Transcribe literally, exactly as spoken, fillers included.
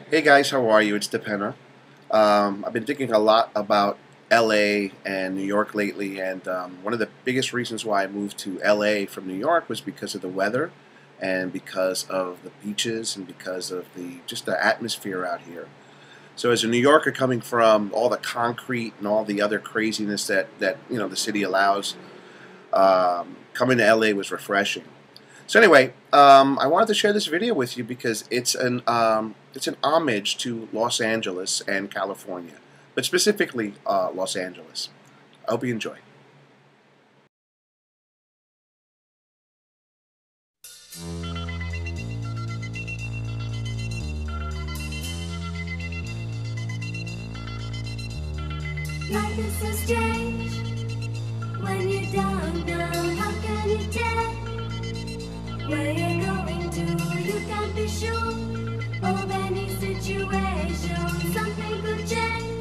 Hey guys, how are you? It's DePena. Um, I've been thinking a lot about L A and New York lately, and um, one of the biggest reasons why I moved to L A from New York was because of the weather, and because of the beaches, and because of the just the atmosphere out here. So, as a New Yorker coming from all the concrete and all the other craziness that that you know the city allows, um, coming to L A was refreshing. So anyway, um, I wanted to share this video with you because it's an um, it's an homage to Los Angeles and California, but specifically uh, Los Angeles. I hope you enjoy. Life is so strange when you don't know how can you tell where you're going to. You can't be sure of any situation. Something could change.